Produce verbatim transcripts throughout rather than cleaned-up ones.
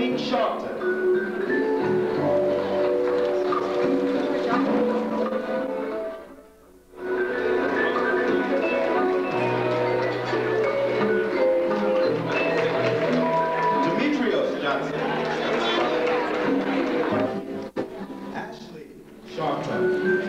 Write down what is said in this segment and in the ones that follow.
Eileen Sharpton. Demetrios Johnson. Ashley Sharpton.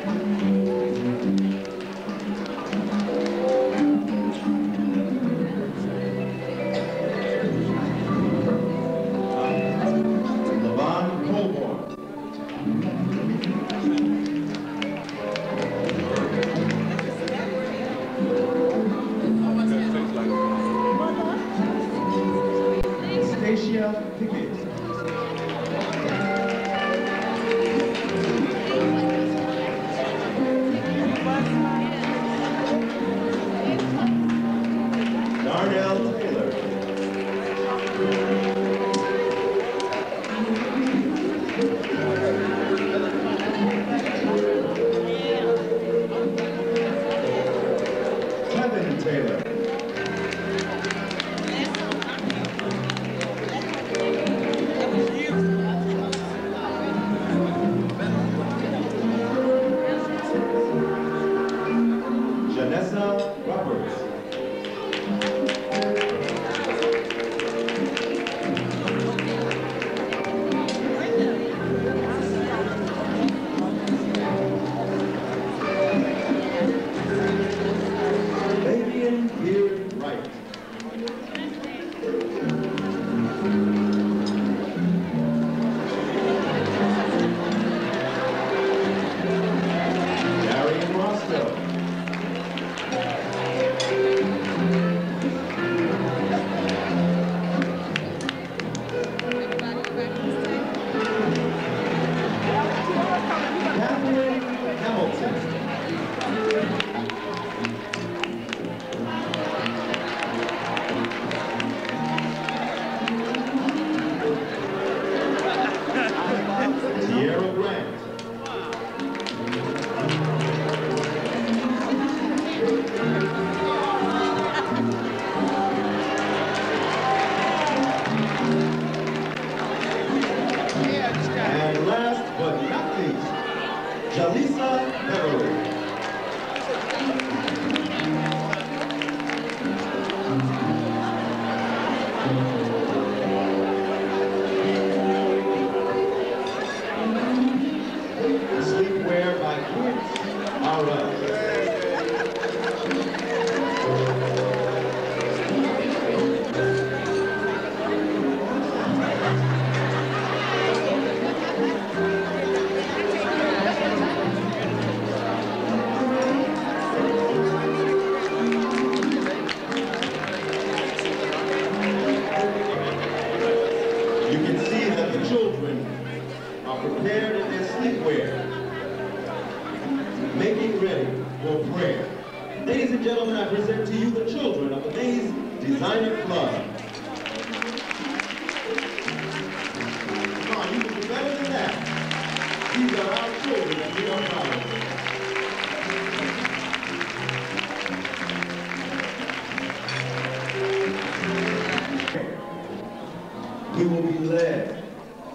We will be led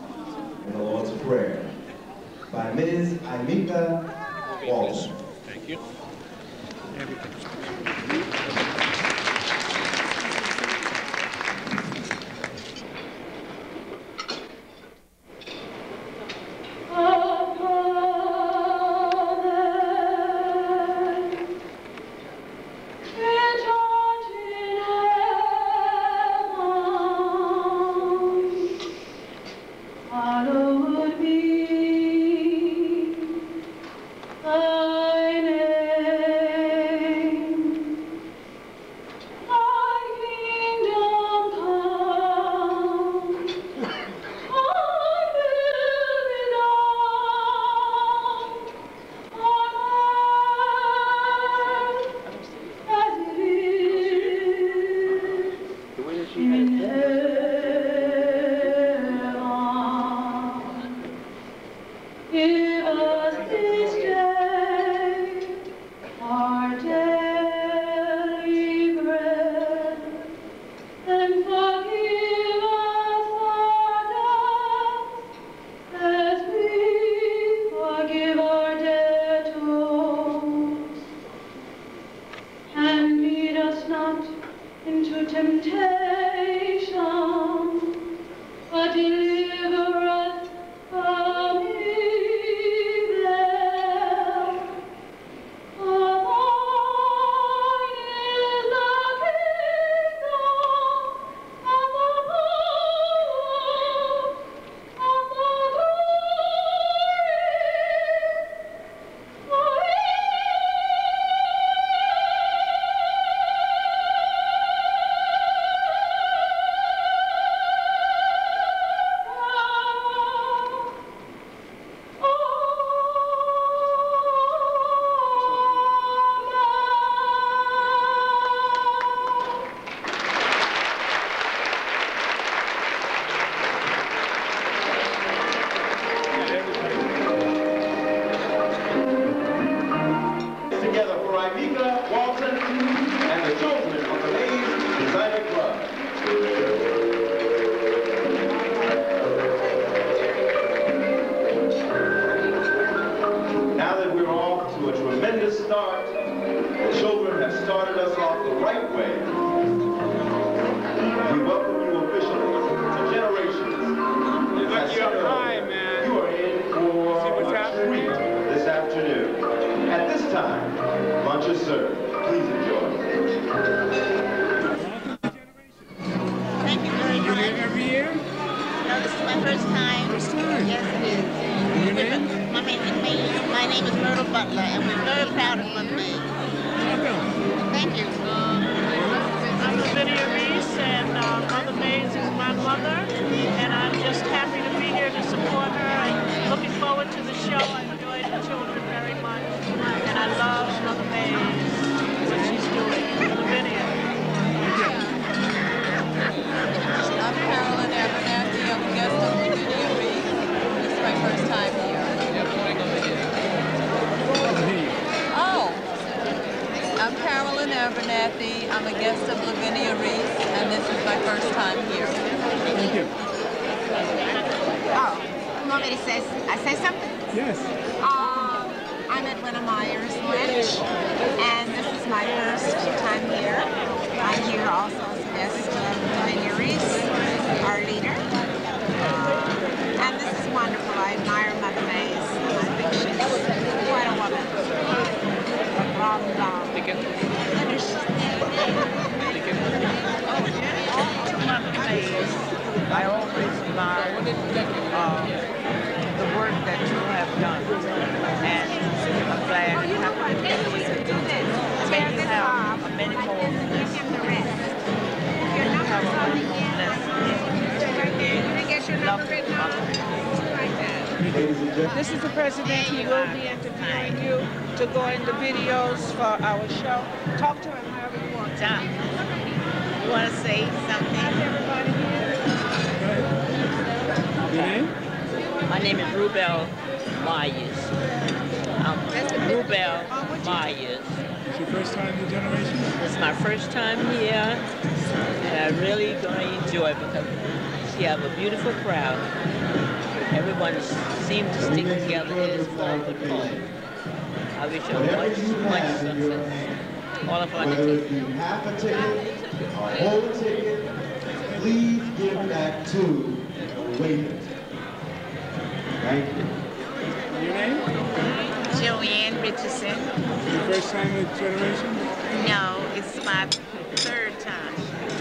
in the Lord's Prayer by Miz Aimika Walsh. Thank you. And forgive us our here? No, this is my first time. First time? Yes, it is. Your name? My, name, my name is Myrtle Butler, and we're very proud of Mother May. Welcome. Thank you. I'm Lavinia Reese, and uh, Mother Mays is my mother, and I'm just happy to be here to support her. I'm looking forward to the show. I enjoy the children very much, and I love Mother Mays, what she's doing. Lavinia. I'm Carolyn Abernathy. I'm a guest of Lavinia Reese. This is my first time here. Oh, I'm Carolyn Abernathy. I'm a guest of Lavinia Reese, and this is my first time here. Thank you. Oh, you want me to say, I say something? Yes. Um, I'm Edwina Myers Lynch, and this is my first time here. I'm here also as a guest of Lavinia Reese, our leader. Uh, and this is wonderful. I admire Mother Mays. I think she's quite a woman. Um, um, Mother Mays, I always admire uh, the work that you have done, and I'm glad you have to do this. May you have a many more blessings. You have a many more blessings. Love you, Mother Mays. This is the president. He will be interviewing you to go in the videos for our show. Talk to him however you want. John, you want to say something? Hi, everybody here. Your name? My name is Rubel Myers. Um, Rubel Myers. It's your first time in the generation? This is my first time here, and I'm really going to enjoy it because you have a beautiful crowd. Everyone seems to stick together in this forward cause. I wish you much, much success. All of our Whether it team. be half a ticket or whole ticket, please give back to the waiters. Thank you. Your name? Joanne Richardson. Your first time in the generation? No, it's my third time.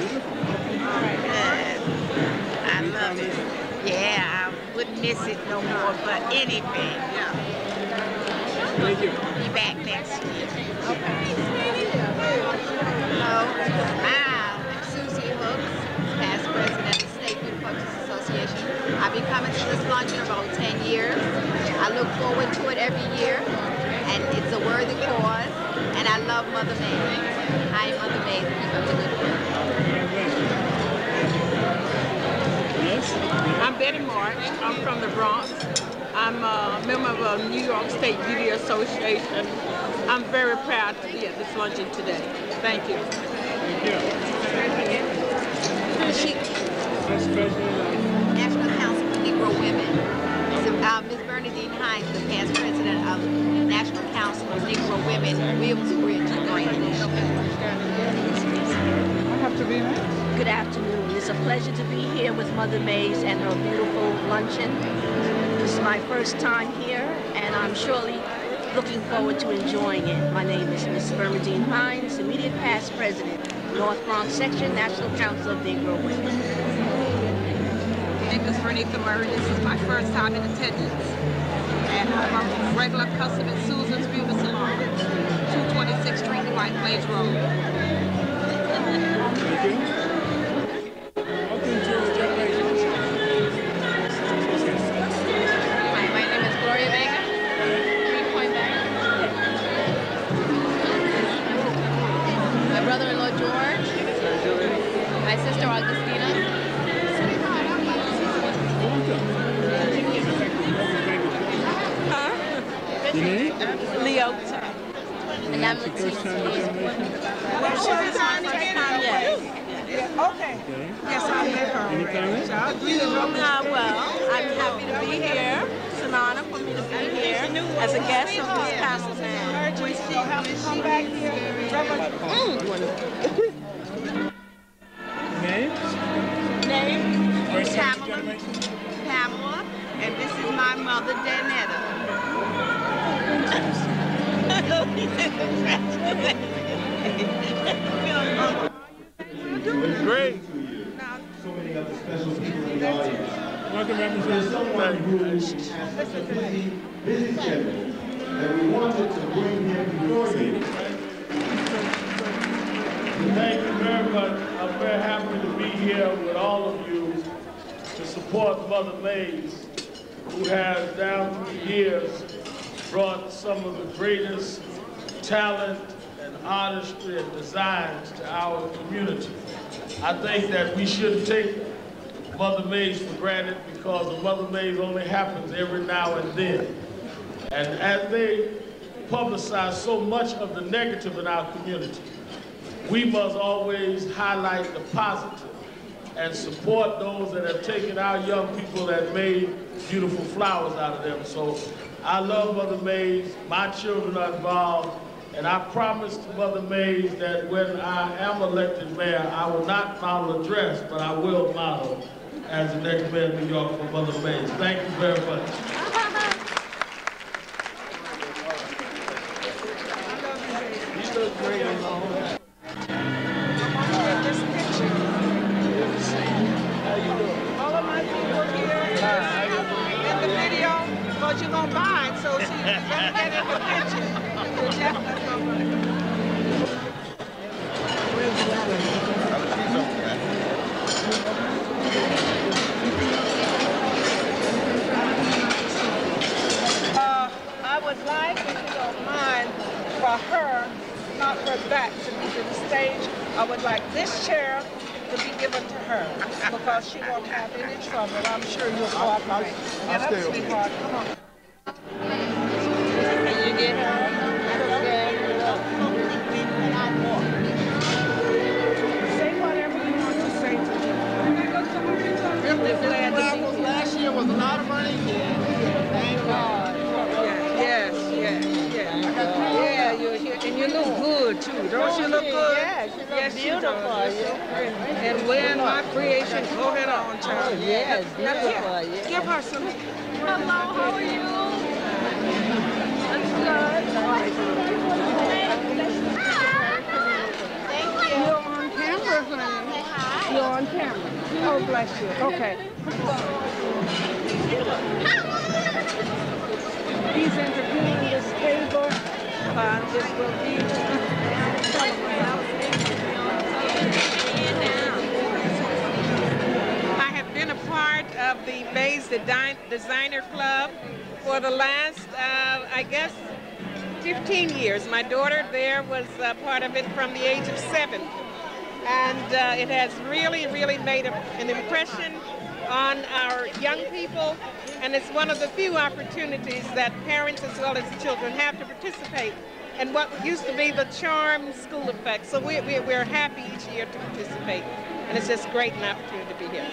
Good. I love it. Yeah, I wouldn't miss it no more for anything. Yeah. Thank you. Be back next year. Okay. Hello. Hi, I'm Susie Hooks, past president of the State Youth Coaches Association. I've been coming to this luncheon about ten years. I look forward to it every year, and it's a worthy cause, and I love Mother Mays. I am Mother Mays. Keep up the good work. Yes? I'm Betty March. I'm from the Bronx. I'm a member of the New York State Beauty Association. I'm very proud to be at this luncheon today. Thank you. Thank you. She, Vice President National Council for Negro Women. So, uh, Miz Bernadine Hines, the past president of National Council for Negro Women, Williamsbridge, Greenwich. I have to be next. Good afternoon. It's a pleasure to be here with Mother Mays and her beautiful luncheon. This is my first time here, and I'm surely looking forward to enjoying it. My name is Miss Bernadine Hines, immediate past president, North Bronx Section, National Council of Negro Women. My name is Vernita Murray. This is my first time in attendance. And I'm a regular customer at Susan's Beauty Salon, two twenty-sixth Street, White Plains Road. Thank you. Welcome to the generation. Hi, my name is Gloria Vega. Green Point Vega. My brother-in-law George. My sister Augustina. Welcome. Your name? Leo. And that's your first time in the generation? Yes. Okay. Okay. Yes, I met her. Any comments? Uh, well, I'm happy to be here. It's an honor for me to be here as a guest of this council man. We still have to come back here. Name? Name? First time in the Pamela. generation? Pamela, and this is my mother, Danetta. Great. So many other special people Welcome, There's Representative. someone who has such a busy, busy schedule that we wanted to bring him before you. Thank you very much. I'm very happy to be here with all of you to support Mother Mays, who has down through the years brought some of the greatest talent and artistry and designs to our community. I think that we shouldn't take Mother Mays for granted because the Mother Mays only happens every now and then. And as they publicize so much of the negative in our community, we must always highlight the positive and support those that have taken our young people and made beautiful flowers out of them. So I love Mother Mays, my children are involved, and I promise to Mother Mays that when I am elected mayor, I will not model a dress, but I will model as the next mayor of New York for Mother Mays. Thank you very much. You look great alone. All of my people here in the video, but you're gonna buy it, so she better get in the picture. You're definitely gonna uh, I would like, if you don't mind, for her, not her back to be to the stage, I would like this chair to be given to her because she won't have any trouble. I'm sure you'll cooperate. Get up, sweetheart. Come on. Can you get her? Say whatever you want to say to her. Really glad to be last year was a lot of money. Thank God. Yes, yes, yes. Yeah, you're here. And you look good, too. Don't you look good? Yes, you look yes, beautiful. You're so pretty. And wearing my creation, go ahead on, child. Yes, beautiful. Yes. Give her some. Hello, how are you? That's good. Thank you. You're on camera, honey. You're on camera. Oh, bless you. Okay. He's entertaining this table. Uh, this will be. I have been a part of the Mays Designer Club for the last, uh, I guess, fifteen years. My daughter there was uh, part of it from the age of seven. And uh, it has really, really made a, an impression on our young people. And it's one of the few opportunities that parents as well as children have to participate in what used to be the Charm School Effect. So we, we, we're happy each year to participate. And it's just great an opportunity to be here.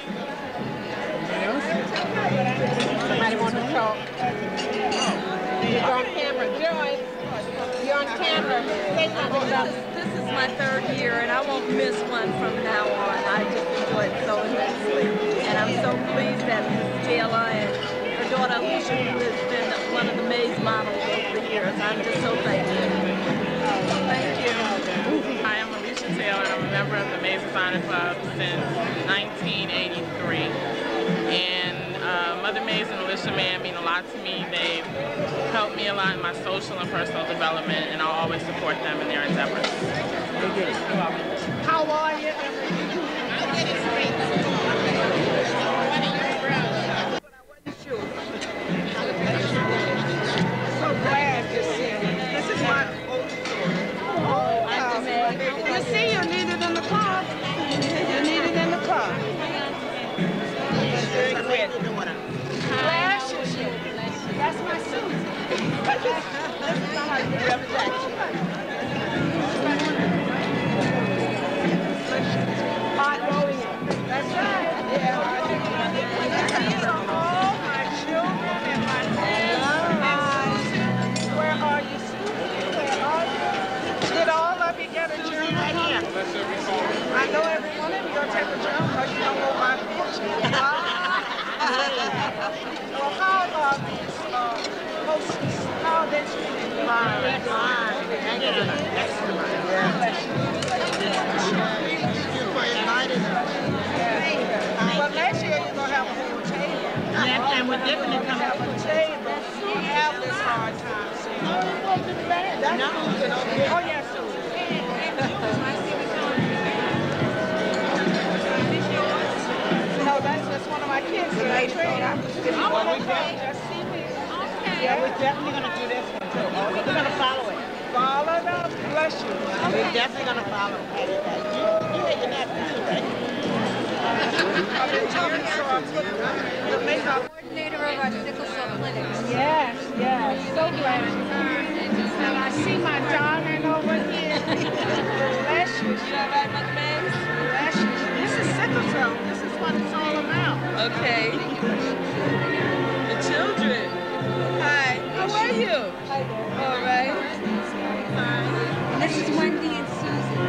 Somebody want to talk? You're on camera. Joy, you're on camera. Say something about it. This is my third year, and I won't miss one from now on. I just enjoy it so immensely. And I'm so pleased that Miz Taylor and her daughter Alicia, who has been one of the Mays models over the years, I'm just so thankful. Thank you. Hi, I'm Alicia Taylor, and I'm a member of the Mays Designer Club since nineteen eighty-three. And uh, Mother Mays and Alicia Mann mean a lot to me. They've helped me a lot in my social and personal development, and I'll always support them in their endeavors. You're welcome. How are you? I'll get it straight. So glad to see you. This is my old story. Oh, uh, you see, you need it in the car. You need it in the car. Very quick. Flashes you. That's my Susan. This is how you represent you. Hot rolling. That's right. Yeah, I do. All my children and my parents. Where are you, Susan? Where are you? Did all of you get a journal? Right here. I know every one of you going to take a journal because you don't know my picture. Well, how about these uh, hostess? How are they treating you? Fine, fine. Thank you. Excellent. Thank you for inviting us. Well, next year you're going to have a whole table. definitely come out for the shade, but we have this hard time. So. No, it wasn't bad. That's no. Susan over here. Oh, yeah, Susan. No, that's just one of my kids that I train. If you want to come, just see me. Okay. Yeah, we're definitely going to do this one too. We're going to follow it. Follow them. Bless you. Okay. We're definitely going to follow it. You, you had your nap too, right? I've been talking to our coordinator of our sickle cell clinics. Yes, yes. So glad she's here. And I see my darling over here. Bless you. You all right, Mother Mays? Bless you. This is sickle cell. This is what it's all about. Okay. The children. Hi. How are you? Hi there. All right. Hi. This is Wendy and Susan.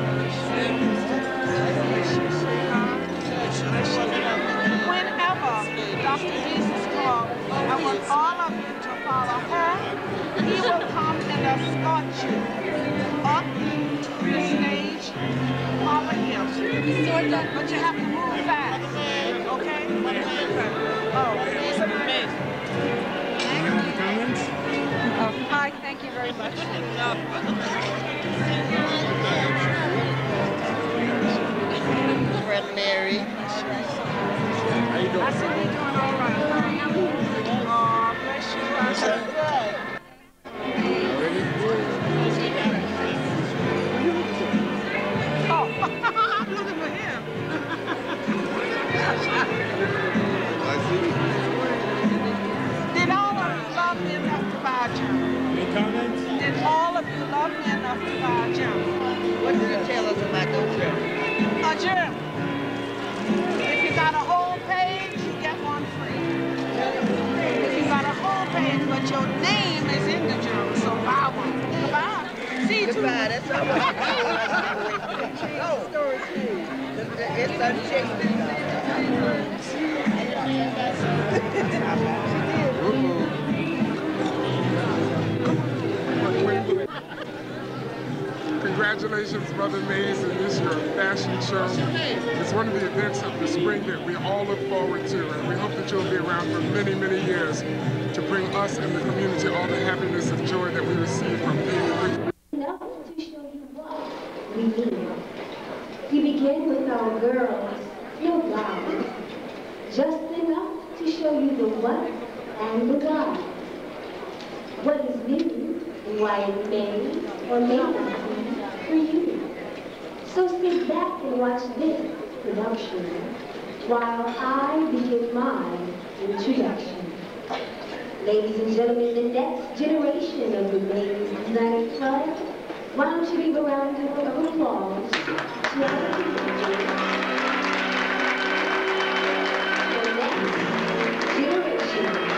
Whenever Doctor Jesus called, I want all of you to follow her. He will come and escort you up the stage over here. But you have to move fast. Okay? Oh, it's amazing. Comments? Oh, hi, thank you very much. Fred Mary. How you doing? I see you doing all right. Oh, bless you. I'm so good. Oh, I'm looking for him. Did all of you love me enough to buy a journal? Any comments? Did all of you love me enough to buy a journal? What did you tell us about those journals? A journal. If you got a whole page, you get one free. If you got a whole page, but your name is in the journal, so buy one. Goodbye. See you Goodbye. That's all right. Oh, story two. It's unchanged. Congratulations, Mother Mays, and this your fashion show. It's one of the events of the spring that we all look forward to, and we hope that you'll be around for many, many years to bring us and the community all the happiness and joy that we receive from being. Enough to show you what we mean. We begin with our girls, no flowers, just enough to show you the what and the why. What is new and why it may or may not be for you. So sit back and watch this production while I begin my introduction. Ladies and gentlemen, the next generation of the Mays Designer Club, why don't you give a round of applause to our people. The next generation.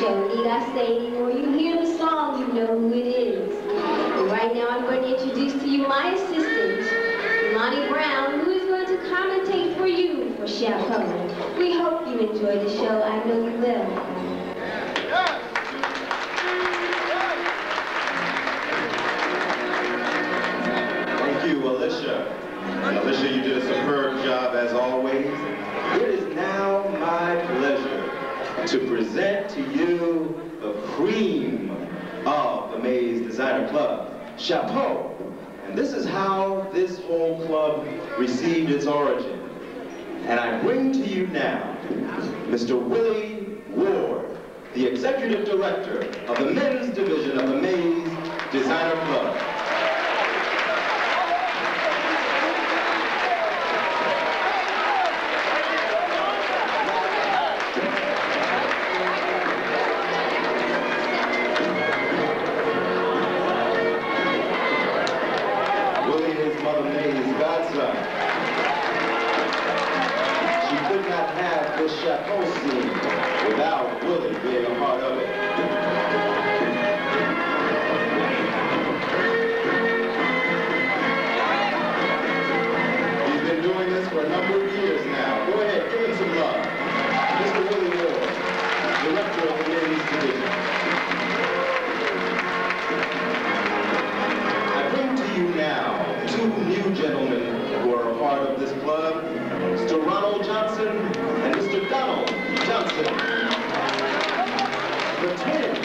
Don't need I say anymore. You hear the song, you know who it is. And right now I'm going to introduce to you my assistant, Lonnie Brown, who is going to commentate for you for Chapeau. We hope you enjoy the show. I know you will. Thank you, Alicia. Alicia, you did a superb job as always. It is now my pleasure to present to you the cream of the Mays Designer Club, Chapeau. And this is how this whole club received its origin. And I bring to you now Mister Willie Ward, the Executive Director of the Men's Division of the Mays Designer Club. Chapeau scene without Willie being a part of it. He's been doing this for a number of years now. Go ahead, give him some love. Mister Willie Ward, Director of the Men's Division. I bring to you now two new gentlemen who are a part of this club, Mister Ronald Johnson and Mister Donald Johnson, the twins.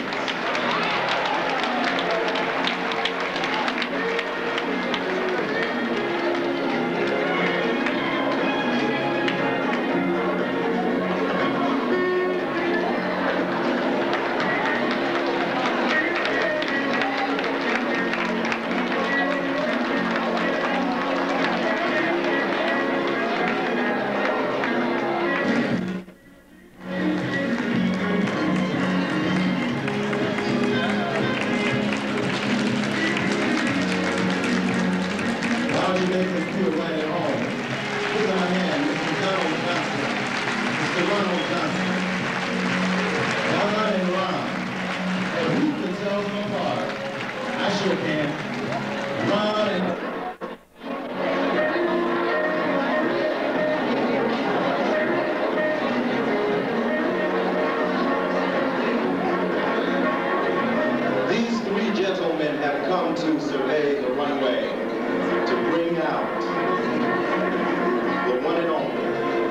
To survey the runway, to bring out the one and only.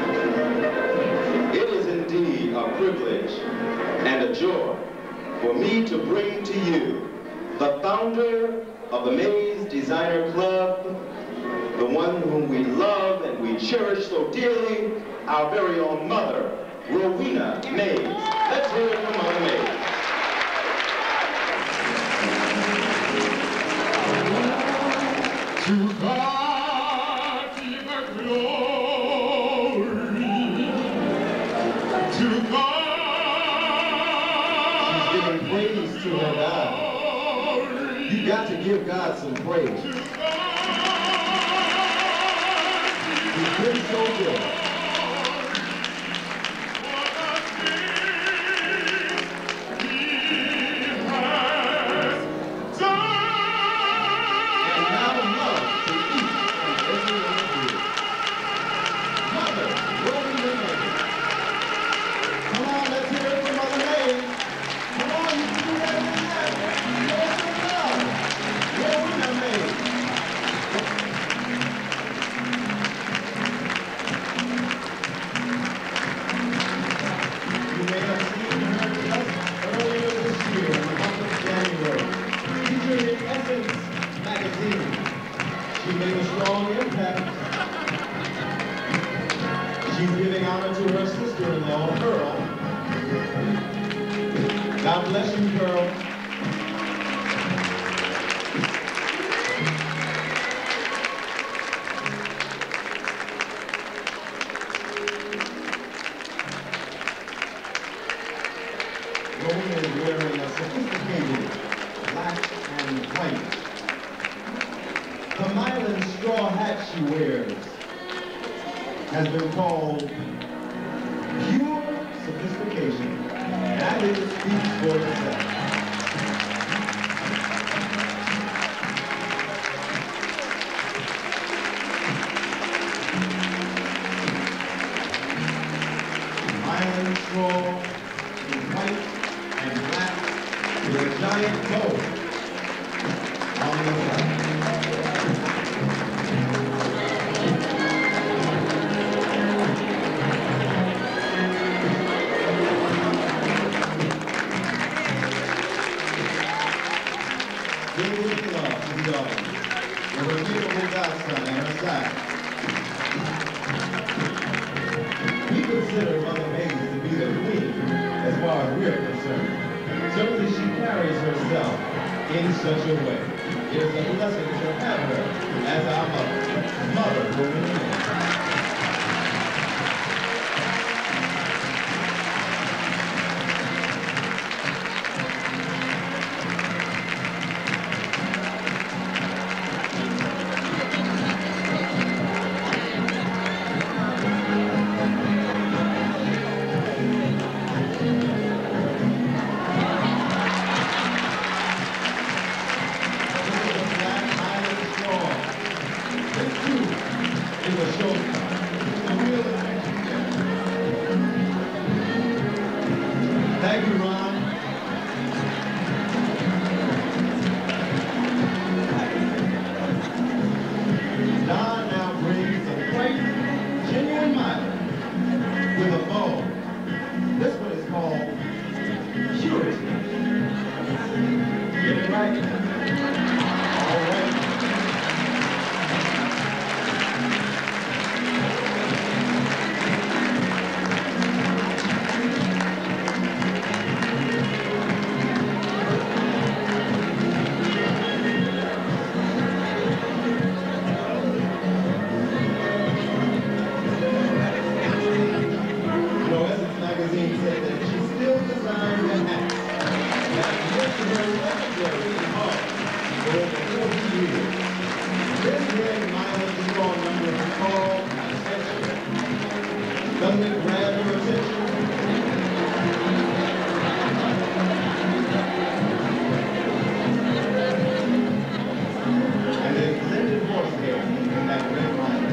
It is indeed a privilege and a joy for me to bring to you the founder of the Mays Designer Club, the one whom we love and we cherish so dearly, our very own mother, Rowena Mays. Let's hear it from Mother Mays. To God be the glory. To God. She's giving praise to her God. You got to give God some praise. He's been so good. She made a strong impact. She's giving honor to her sister-in-law, Pearl. God bless you, Pearl. Rowena is wearing a sophisticated black and white. The Milan straw hat she wears has been called pure sophistication. That is the for yourself. Island straw in white and black with a giant bow on the side. Giving love to the audience with her beautiful godson at her side. We consider Mother Mays to be the queen as far as we're concerned. Certainly she carries herself in such a way. It is a blessing to have her as our mother. Mother Rowena Mays. Thank you, Ron. Don now brings a quite genuine Milan with a bow. This one is called Purity. Get it right? All right. Doesn't it grab your attention? And there's blended horsehair in that red line.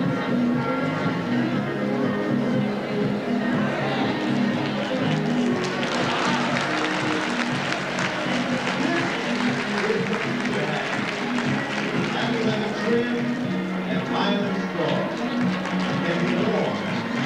Ambulance trim and island straw can be worn.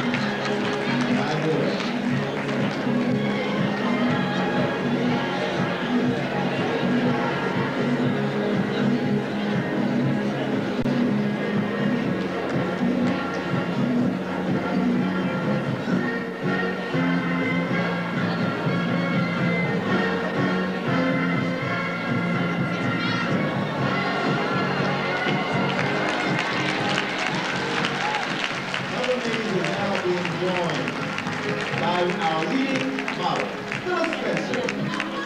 By our leading model, Phyllis Spencer.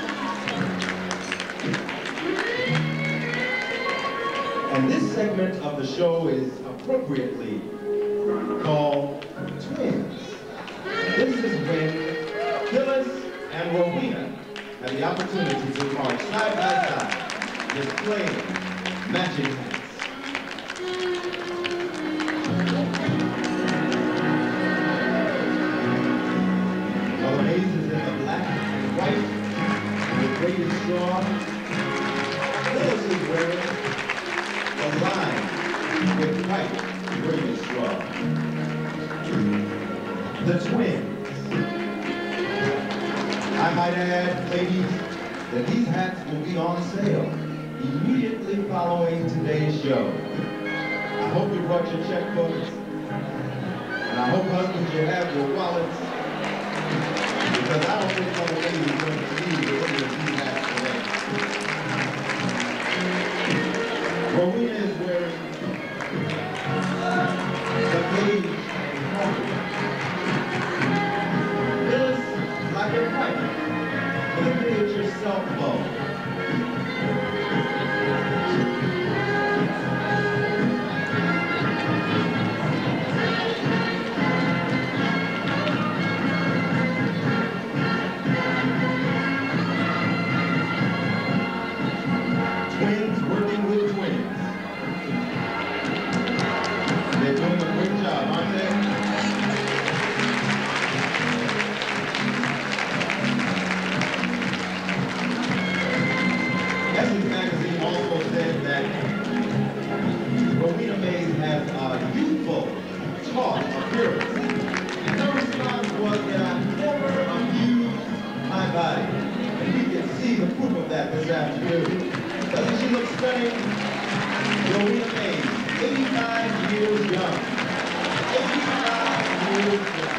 And this segment of the show is appropriately called Twins. This is when Phyllis and Rowena have the opportunity to march side by side, displaying matching hats. Braided straw. Phyllis is wearing a line with white braided straw. The twins. I might add, ladies, that these hats will be on sale immediately following today's show. I hope you brought your checkbooks, and I hope, husbands, you have your wallets, because I don't think other ladies are going to leave with any of these hats today. Rowena is wearing the beige and purple. Phyllis, black and white, with a miniature self-bow. teens working with twins. They're doing a great job, aren't they? Essence Magazine also said that Rowena Mays has a youthful, taut appearance. And her response was that I never abused my body. And we can see the proof of that this afternoon. Doesn't she look stunning? Rowena Mays, eighty-nine years young. eighty-nine years young.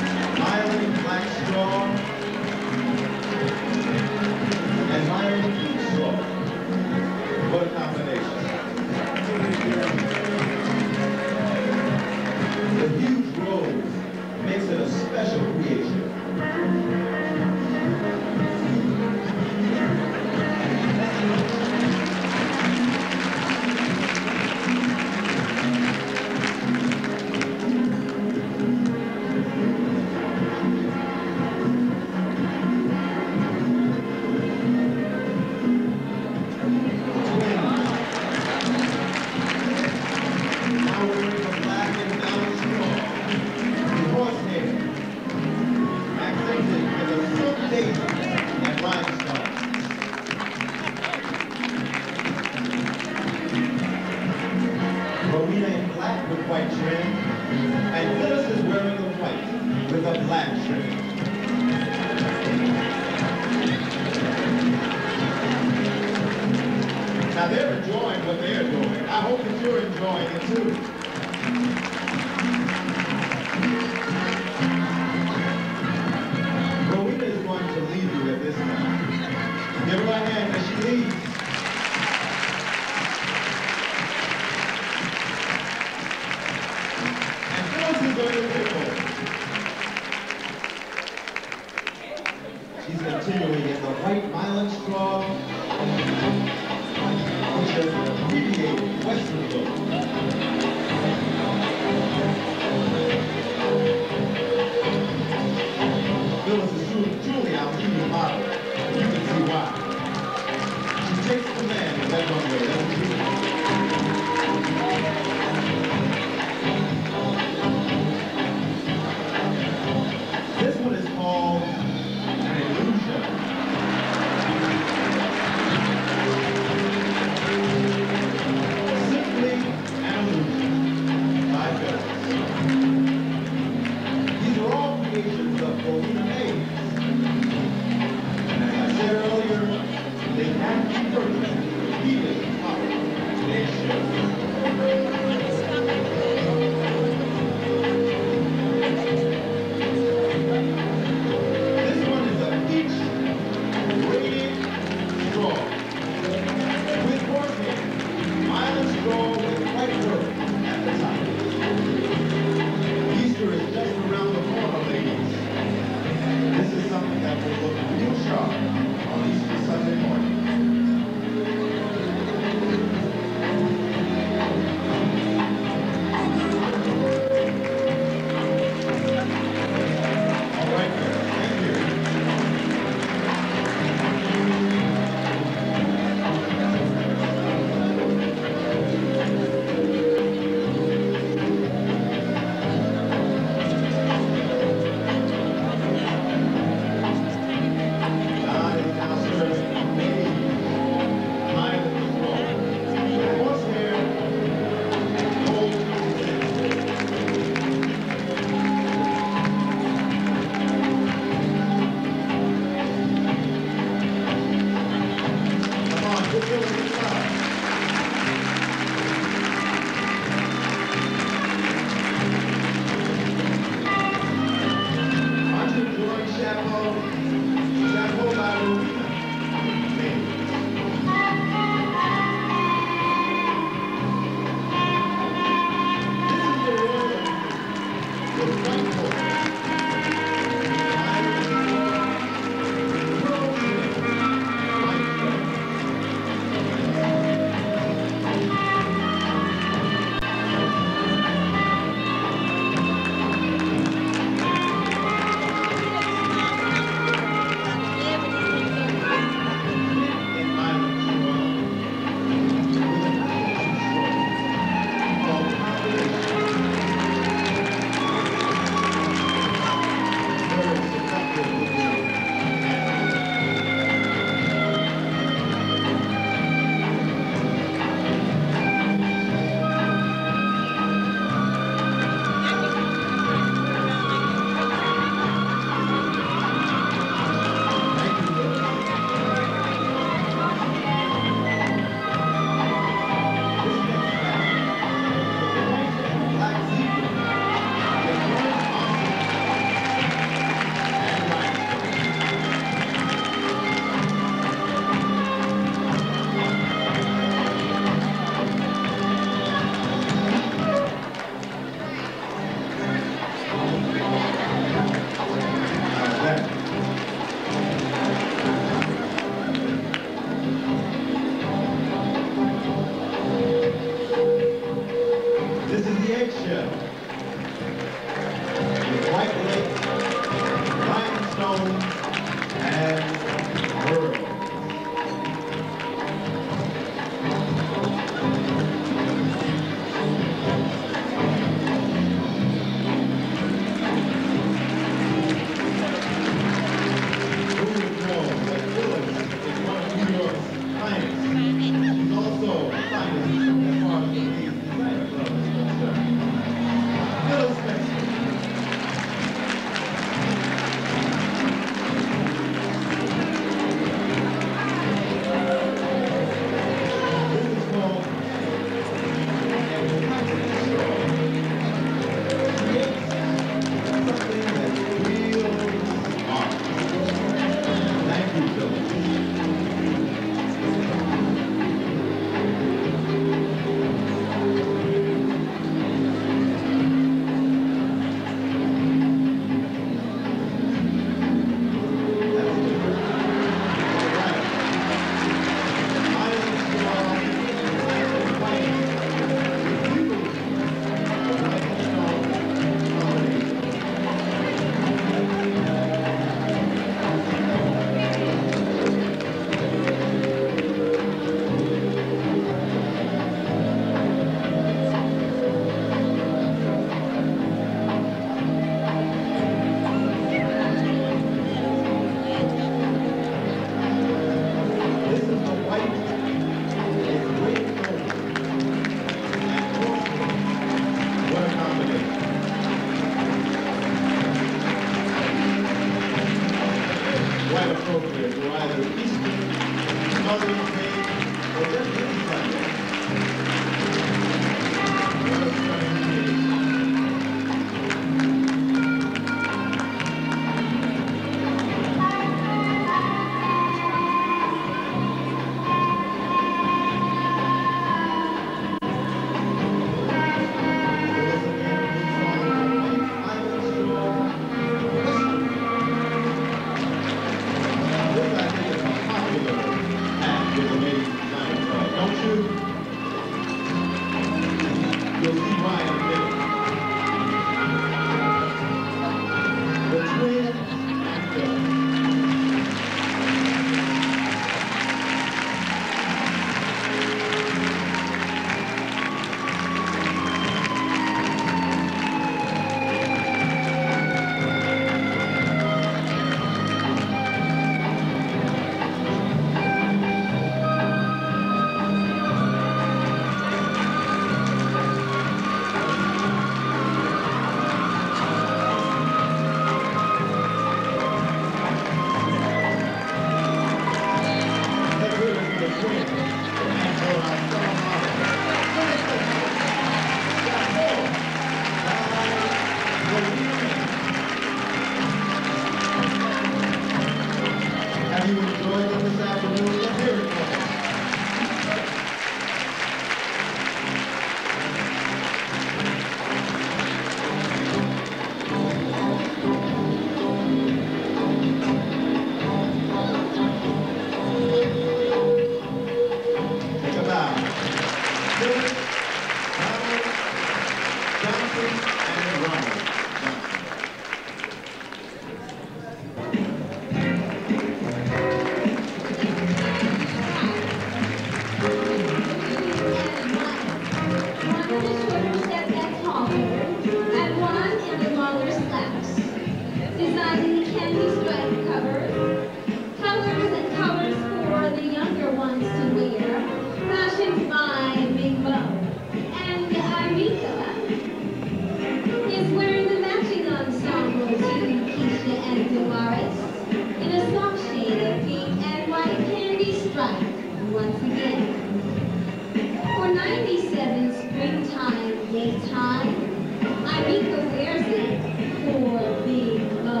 Hi, I'm Mika Verzi for Big Mo.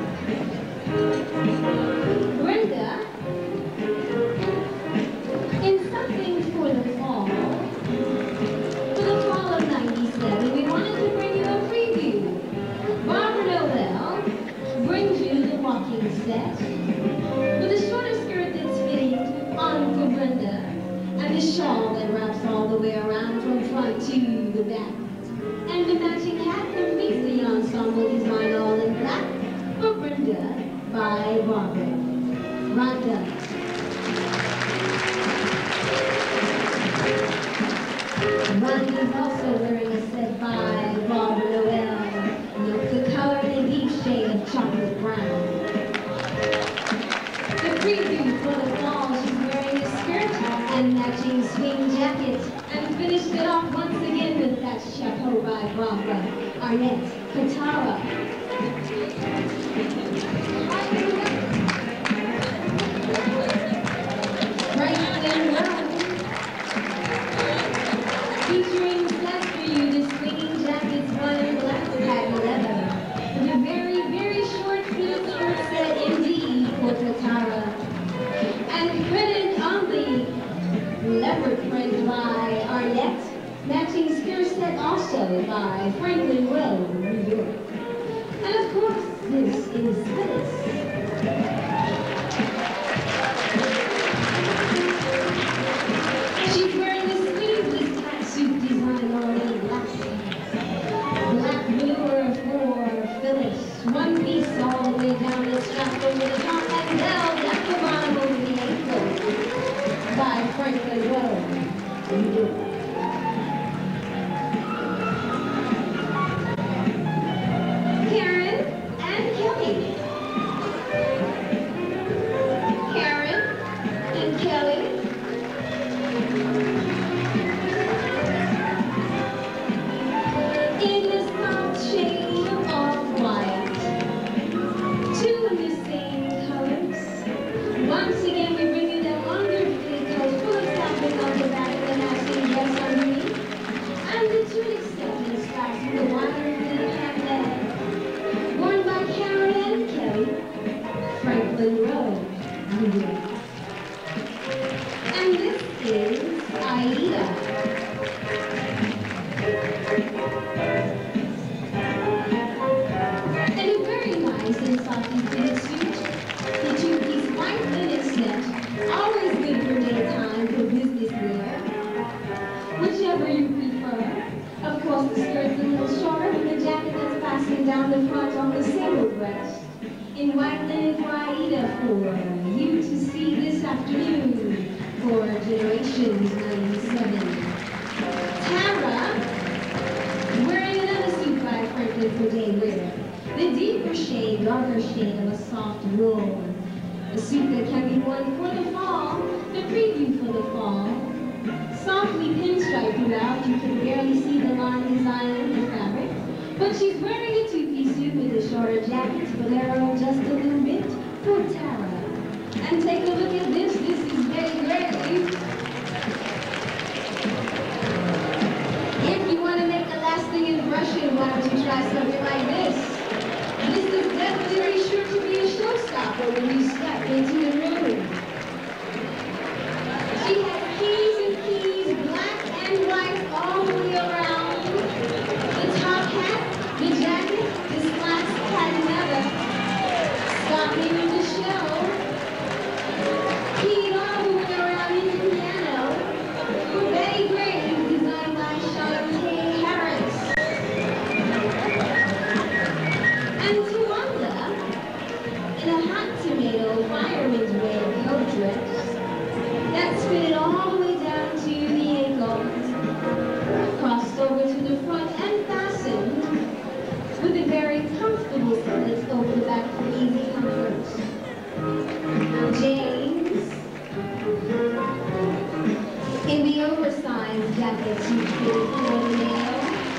Brenda, in something for the fall, for the fall of ninety-seven, we wanted to bring you a preview. Barbara Noel brings you the walking set with a shorter skirt that's fitting on for Brenda and the shawl that wraps all the way around from front to the back. And the matching hat completes the ensemble designed all in black for Brenda by Barbara. Rhonda. Rhonda's also wearing a set by Barbara Noel. Note the color in a deep shade of chocolate brown. The preview for the fall, she's wearing a skirt and matching swing jacket, and finished it off once again with that chapeau by Barbara Arnett Katara. Franklin Rowe, featuring sets for you, the swinging jackets, one in black patent leather, with a very, very short fitted skirt set indeed for Katara. And printed on the leopard print by Arnett, matching skirt set also by Franklin Rowe, New York. And of course, this is Phyllis. She's wearing the sleeveless tracksuit designed all in black. Black velour for Phyllis. One piece all the way down the strap over the top and held at the bottom over the ankle by Franklin Rowe, New York. Karen and Kelly. Karen and Kelly. In the soft shade of off-white. Two in the same colors. Once again, we bring you that wonderfully coat full of fabric on the back of the matching dress underneath. And the tunic set and straps with the wonderfully packed leg. Worn by Karen and Kelly, Franklin Rowe, New York. And this is Aida. And a very nice and softly fitted suit. The two-piece white linen set, always good for daytime for business wear. Whichever you prefer. Of course, the skirt's a little shorter with the jacket that's fastened down the front on the single breast. In white linen for Aida for you to see this afternoon for Generations ninety-seven. Tara, wearing another suit by Franklin for day wear. The deeper shade, darker shade of a soft wool. A suit that can be worn for the fall, the preview for the fall. Softly pinstriped throughout, you can barely see the line design in the fabric. But she's wearing a two-piece suit with a shorter jacket, bolero just a little bit for Tara. And take a look at this, this is very great. If you want to make a lasting impression, why don't you try something like this? This is definitely sure to be a showstopper when you step into the room. She has keys and keys, black and white, all the way around. The top hat, the jacket, the slacks, patent leather. Stopping in the show. Keyed all the way around in the piano. For Betty Gray, designed by Sean K. Harris. And Tawanda, in a hot tomato fireman's red coat dress that's fitted all the way down to the ankles, crossed over to the front and fastened with a very comfortable slit over the back for easy comfort. James, in the oversized jacket you fitted for the male,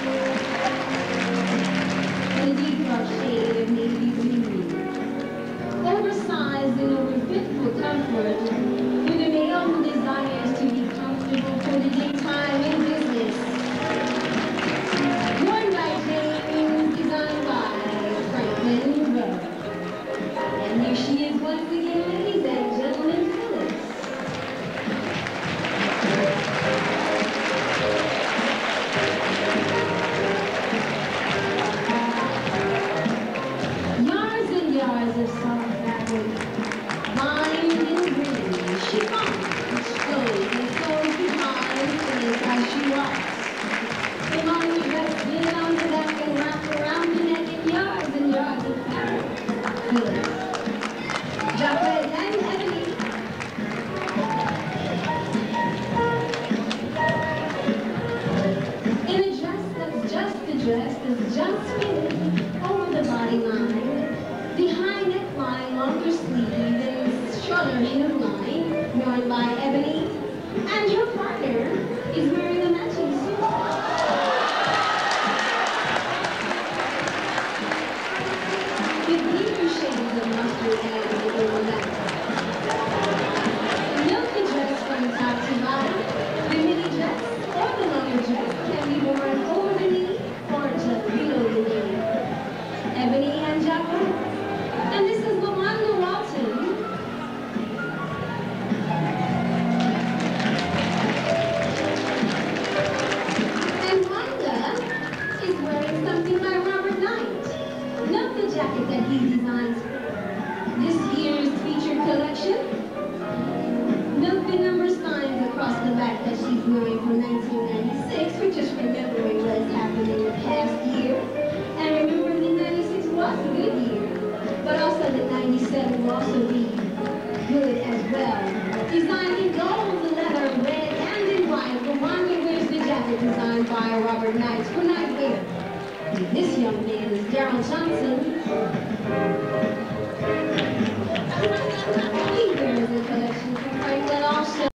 the deep dark shade of navy blue. Oversized and overfit for comfort, with a male who desires to be comfortable for the daytime in business. And your partner is wearing a matching suit. With deeper shades of mustard and overlap. Note the dress from top to bottom. The mini dress or the longer dress can be worn over the knee or just below the knee. Ebony and Joppa. And this is LaWanda Walton. And Wanda is wearing something by Robert Knight. Note the jacket that he designs for this year's featured collection. Note the number signs across the back that she's wearing from nineteen ninety-six. We're just remembering what has happened in the past year. And remember that ninety-six was a good year, but also that ninety-seven will also be good as well. Designed in gold, leather, red, and in white, LaWanda wears the jacket designed by Robert Knight for nightwear. This young man is Daryl Johnson. He wears a collection from Franklin also.